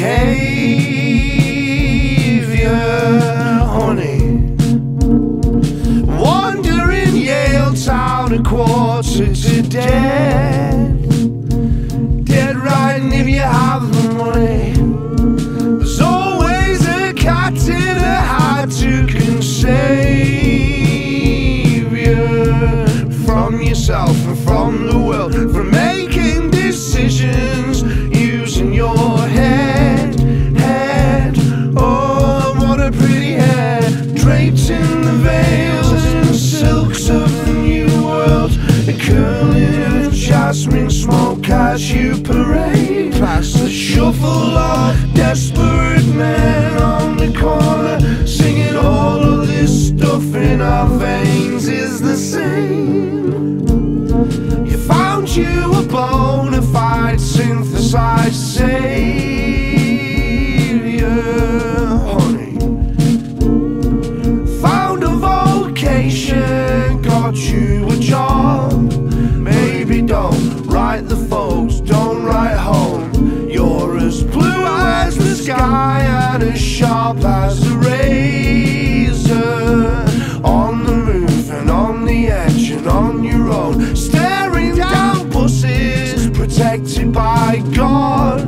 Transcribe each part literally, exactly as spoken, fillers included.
behaviour, honey. Wandering Yaletown a quarter to dead. Dead right, and if you have the money, there's always a cat in a hat who can save you from yourself and from the world, from making decisions using your head, head. Oh, what a pretty head, draped in the veils and silks of the new world, a curling of jasmine smoke as you parade past the shuffle of desperate men on the corner, singing all of this stuff in our veins is the same. You found you a bona fide synthesized saviour, honey. Found a vocation, got you a job. Maybe don't write the folks, don't write home. You're as blue as the sky and as sharp as a razor, on the move and on the edge and on your own, staring down buses protected by God.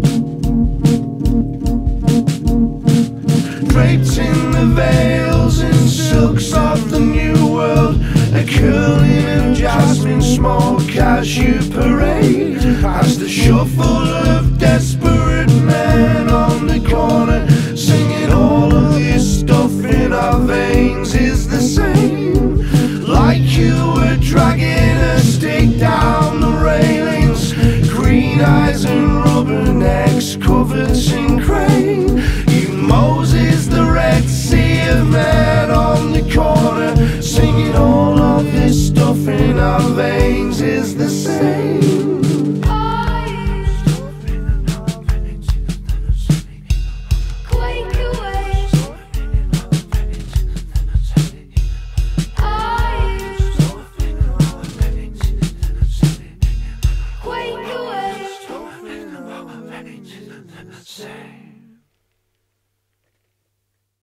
Draped in the veils and silks of the new world, a curling of jasmine smoke as you parade past the shuffle of